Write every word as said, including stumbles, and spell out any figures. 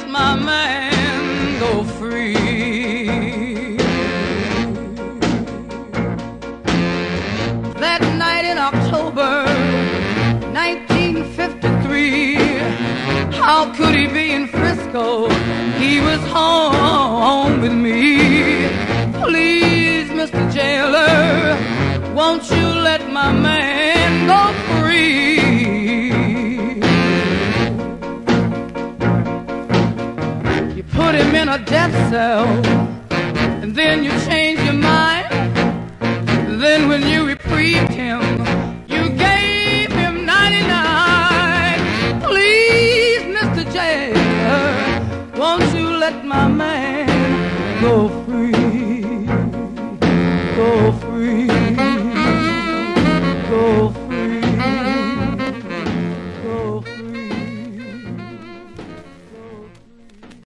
let my man go free. That night in October nineteen fifty-three, how could he be in Frisco? He was home with me. Please, Mister Jailer, won't you let my man go free? You put him in a death cell, and then you change your mind. Then when you reprieved him, you gave him ninety-nine. Please, Mister Jailer, won't you let my man go free? Go free.